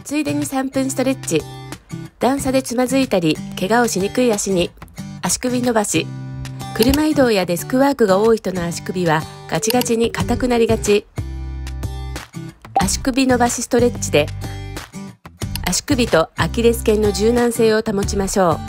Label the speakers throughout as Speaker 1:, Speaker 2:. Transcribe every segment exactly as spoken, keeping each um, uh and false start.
Speaker 1: ついでにさんぷんストレッチ。段差でつまずいたり怪我をしにくい足に足首伸ばし。車移動やデスクワークが多い人の足首はガチガチに硬くなりがち。足首伸ばしストレッチで足首とアキレス腱の柔軟性を保ちましょう。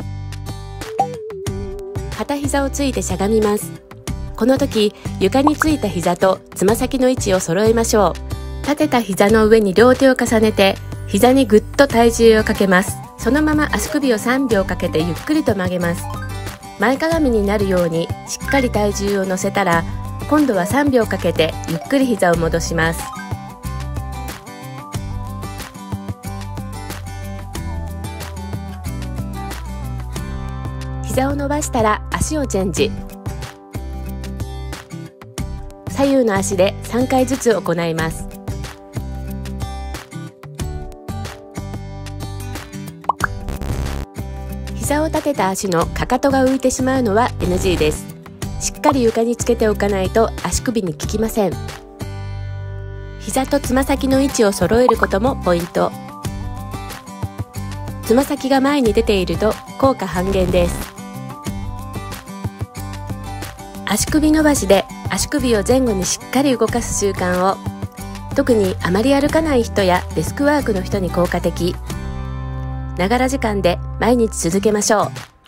Speaker 1: 片膝をついてしゃがみます。この時、床についた膝とつま先の位置を揃えましょう。立てた膝の上に両手を重ねて、膝にぐっと体重をかけます。そのまま足首をさんびょうかけてゆっくりと曲げます。前かがみになるようにしっかり体重を乗せたら、今度はさんびょうかけてゆっくり膝を戻します。膝を伸ばしたら足をチェンジ。左右の足でさんかいずつ行います。膝を立てた足のかかとが浮いてしまうのは エヌジー です。しっかり床につけておかないと足首に効きません。膝とつま先の位置を揃えることもポイント。つま先が前に出ていると効果半減です。足首伸ばしで足首を前後にしっかり動かす習慣を、特にあまり歩かない人やデスクワークの人に効果的。ながら時間で毎日続けましょう。